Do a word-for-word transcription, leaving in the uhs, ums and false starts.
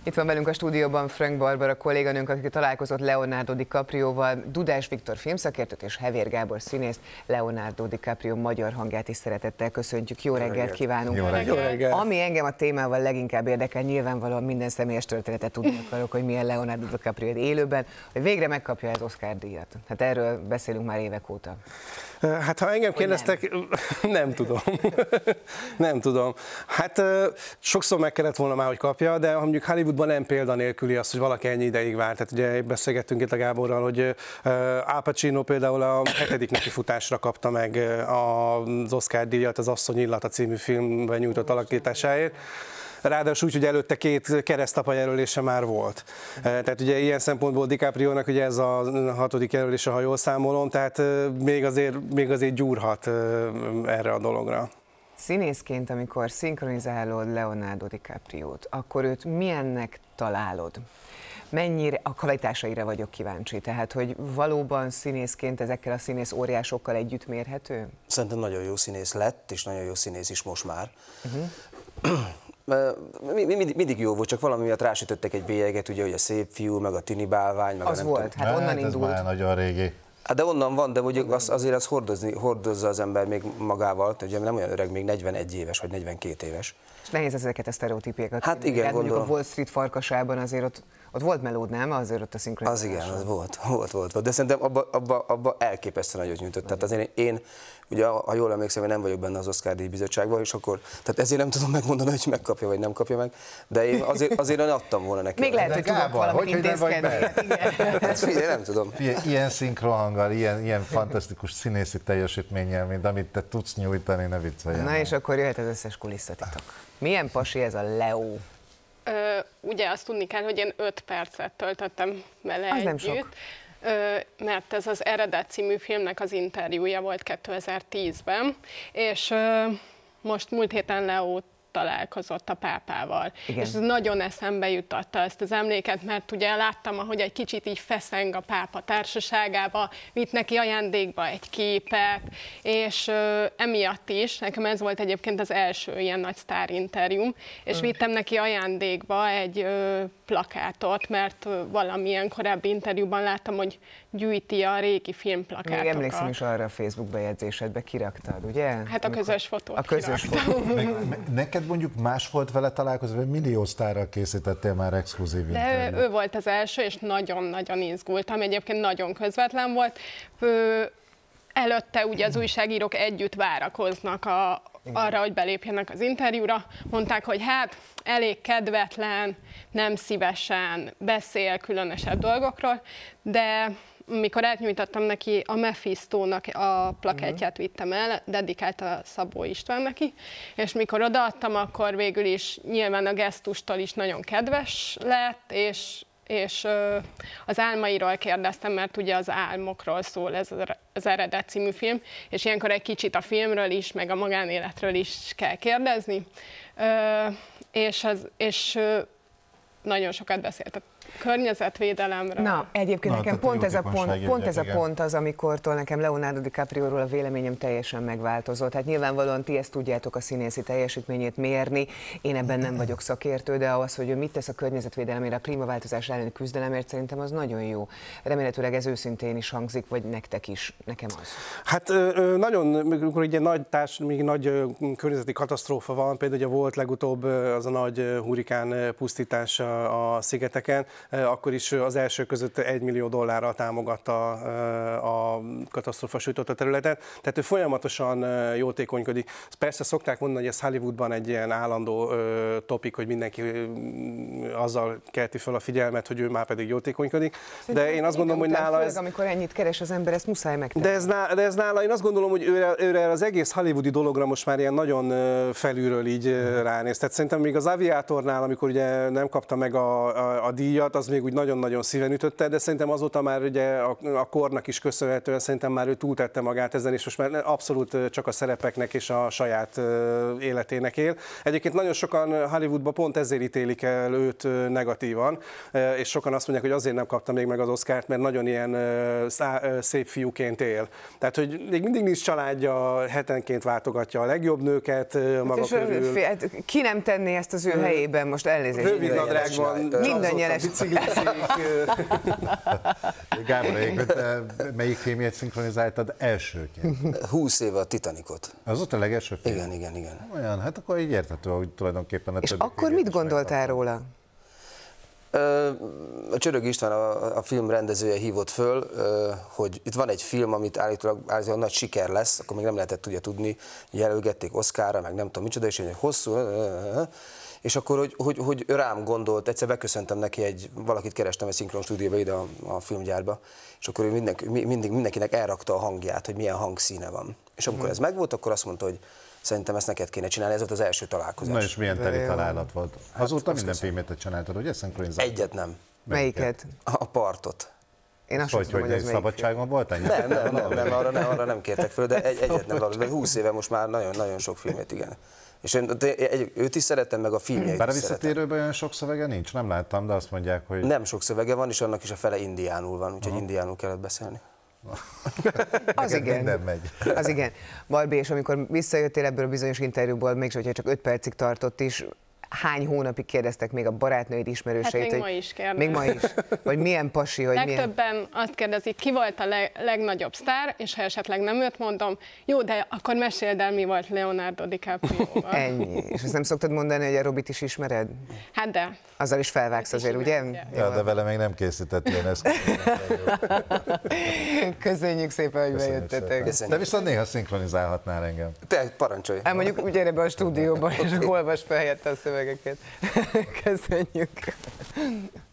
Itt van velünk a stúdióban Frank Barbara kolléganőnk, aki találkozott Leonardo DiCaprioval, Dudás Viktor filmszakértőt és Hevér Gábor színészt, Leonardo DiCaprio magyar hangját is szeretettel köszöntjük. Jó reggelt kívánunk! Jó reggelt. Jó reggelt. Ami engem a témával leginkább érdekel, nyilvánvalóan minden személyes történetet tudni akarok, hogy milyen Leonardo DiCaprio élőben, hogy végre megkapja az Oscar-díjat. Hát erről beszélünk már évek óta. Hát ha engem kérdeztek, nem, nem tudom. nem tudom. Hát sokszor meg kellett volna már, hogy kapja, de mondjuk Hollywoodban nem példanélküli az, hogy valaki ennyi ideig vár. Tehát ugye beszélgettünk itt a Gáborral, hogy Al Pacino például a hetedik nekifutásra kapta meg az Oscar-díjat az Asszony illata című filmben nyújtott alakításáért. Ráadásul úgy, hogy előtte két keresztapa jelölése már volt. Tehát ugye ilyen szempontból DiCapriónak ugye ez a hatodik jelölése, ha jól számolom, tehát még azért, még azért gyúrhat erre a dologra. Színészként, amikor szinkronizálod Leonardo DiCapriót, akkor őt milyennek találod? Mennyire a kvalitásaira vagyok kíváncsi, tehát hogy valóban színészként ezekkel a színész óriásokkal együtt mérhető? Szerintem nagyon jó színész lett, és nagyon jó színész is most már. Uh-huh. Mindig, mindig jó volt, csak valami miatt rásütöttek egy bélyeget, ugye, hogy a Szép fiú, meg a Tini bálvány, meg az a nem volt, tudom. hát onnan hát indult. Ez már nagyon régi. Hát de onnan van, de mondjuk az, azért az hordozni, hordozza az ember még magával, ugye nem olyan öreg, még negyvenegy éves, vagy negyvenkét éves. És nehéz ezeket a sztereotípiákat. Hát igen, hát gondolom. A Wall Street farkasában azért ott, ott volt melód, nem? Azért ott a szinkronizálás. Az igen, az volt, volt, volt, volt. De szerintem abba, abba, abba elképesztően nagyot nyújtott. Tehát azért én, ugye, ha jól emlékszem, én nem vagyok benne az Oscar-díj bizottságban, és akkor, tehát ezért nem tudom megmondani, hogy megkapja, vagy nem kapja meg, de én azért, azért adtam volna neki. Még lehet, hogy tudok valamit intézkedni. Figyelj, nem tudom. Ilyen szinkronhanggal, ilyen, ilyen fantasztikus színészi teljesítménnyel, mint amit te tudsz nyújtani, ne vicceljen. Na és akkor jöhet az összes kulisszatitok. Milyen pasi ez a Leo? Ö, ugye azt tudni kell, hogy én öt percet töltöttem vele az együtt. Nem sok. Ö, mert ez az Eredet című filmnek az interjúja volt kétezer-tízben, és ö, most múlt héten Leo találkozott a pápával. Igen. És ez nagyon eszembe jutatta ezt az emléket, mert ugye láttam, ahogy egy kicsit így feszeng a pápa társaságába, vitt neki ajándékba egy képet, és ö, emiatt is, nekem ez volt egyébként az első ilyen nagy sztárinterjúm, és vittem neki ajándékba egy ö, plakátot, mert ö, valamilyen korábbi interjúban láttam, hogy gyűjti a régi filmplakátokat. Még emlékszem is arra a Facebook bejegyzésedbe, kiraktad, ugye? Hát a közös fotót A közös fotó. Neked mondjuk más volt vele találkozni, vagy millió sztárral készítettél már exkluzív interjút? De ő, ő volt az első, és nagyon-nagyon izgultam, egyébként nagyon közvetlen volt. Ő, előtte ugye az újságírók együtt várakoznak a, arra, hogy belépjenek az interjúra. Mondták, hogy hát elég kedvetlen, nem szívesen beszél különösebb dolgokról, de mikor átnyújtottam neki a Mephistónak a plakátját, vittem el, dedikálta Szabó István neki, és mikor odaadtam, akkor végül is nyilván a gesztustól is nagyon kedves lett, és, és az álmairól kérdeztem, mert ugye az álmokról szól ez az Eredet című film, és ilyenkor egy kicsit a filmről is, meg a magánéletről is kell kérdezni, és, az, és nagyon sokat beszélt a környezetvédelemre. Na, egyébként Na, nekem pont ez, a pont, pont ez a igen. pont az, amikortól nekem Leonardo DiCaprióról a véleményem teljesen megváltozott. Hát nyilvánvalóan ti ezt tudjátok a színészi teljesítményét mérni, én ebben nem vagyok szakértő, de az, hogy ő mit tesz a környezetvédelemért, a klímaváltozás elleni küzdelemért, szerintem az nagyon jó. Remélhetőleg ez őszintén is hangzik, vagy nektek is, nekem az. Hát nagyon, amikor egy nagy társ, még nagy környezeti katasztrófa van, például ugye volt legutóbb az a nagy hurikán pusztítás a szigeteken, akkor is az első között egy millió dollárral támogatta a katasztrófa sújtotta területet, tehát ő folyamatosan jótékonykodik. Persze szokták mondani, hogy ez Hollywoodban egy ilyen állandó topik, hogy mindenki azzal kelti fel a figyelmet, hogy ő már pedig jótékonykodik, de én azt gondolom, hogy nála ez... Amikor ennyit keres az ember, ezt muszáj megtenni. De ez, nála, de ez nála, én azt gondolom, hogy őre, őre az egész hollywoodi dologra most már ilyen nagyon felülről így ránéz. Tehát szerintem még az Aviatornál, amikor ugye nem kapta meg a, a, a díjat, az még úgy nagyon-nagyon szíven ütötte, de szerintem azóta már ugye a, a kornak is köszönhetően szerintem már ő túltette magát ezen, és most már abszolút csak a szerepeknek és a saját életének él. Egyébként nagyon sokan Hollywoodban pont ezért ítélik el őt negatívan, és sokan azt mondják, hogy azért nem kapta még meg az Oscart, mert nagyon ilyen szép fiúként él. Tehát, hogy még mindig nincs családja, hetenként váltogatja a legjobb nőket maga hát körül. Fél, ki nem tenné ezt az ő helyében, most elnézést. Rövid nadrág, van, mindannyian azóta biciklizik. Gábor, egyébként melyik filmjét szinkronizáltad elsőként? húsz éve a Titanicot. Az ott a legelső film? Igen, igen, igen. Olyan, hát akkor így érthető, hogy tulajdonképpen a És többi akkor filmet mit is gondoltál megkaptad. róla? A Csörög István, a, a film rendezője hívott föl, hogy itt van egy film, amit állítólag, állítólag nagy siker lesz, akkor még nem lehetett ugye tudni, jelölgették Oscarra, meg nem tudom micsoda, és egy hosszú, és akkor, hogy, hogy, hogy rám gondolt, egyszer beköszöntem neki, egy, valakit kerestem egy szinkron stúdióba ide a, a filmgyárba, és akkor ő mindenki, mindig, mindenkinek elrakta a hangját, hogy milyen hangszíne van. És amikor ez megvolt, akkor azt mondta, hogy szerintem ezt neked kéne csinálni, ez volt az első találkozás. Na és milyen teli jó. találat volt? Azóta azt minden köszönöm. filmet csináltad, ugye? Szinkronizáltad? Egyet nem. Melyiket? A partot. Én azt sem Hogy, tudom, hogy hogy egy ez melyik. szabadságon voltál? Nem, nem, nem, nem, arra, nem, arra nem kértek föl, de egy, egyet nem valami. húsz éve most már nagyon-nagyon sok filmet, igen. És én egy, őt is szeretem, meg a filmjeit Bár a is szeretem. visszatérőben olyan sok szövege nincs, nem láttam, de azt mondják, hogy... Nem sok szövege van, és annak is a fele indiánul van, úgyhogy indiánul kellett beszélni. Az Neked igen. minden megy. Az igen. Barbi, és amikor visszajöttél ebből a bizonyos interjúból, mégis, hogyha csak öt percig tartott is, hány hónapig kérdeztek még a barátnőid, ismerőseit? Hát még hogy, ma is kérdeznek. Még ma is. Vagy milyen pasi, hogy milyen... Legtöbben azt kérdezik, ki volt a leg, legnagyobb sztár, és ha esetleg nem őt mondom, jó, de akkor meséld el, mi volt Leonardo DiCaprio-val. Ennyi. És ezt nem szoktad mondani, hogy a Robit is ismered? Hát de. Azzal is felvágsz azért, ugye? Ja, de vele még nem készített ilyen eszközt. Köszönjük szépen, hogy Köszönjük bejöttetek. szépen. De viszont néha szinkronizálhatnál engem. Te parancsolj! Hát mondjuk úgy gyere be a stúdióba, és olvasd fel helyette a szövegeket. Köszönjük.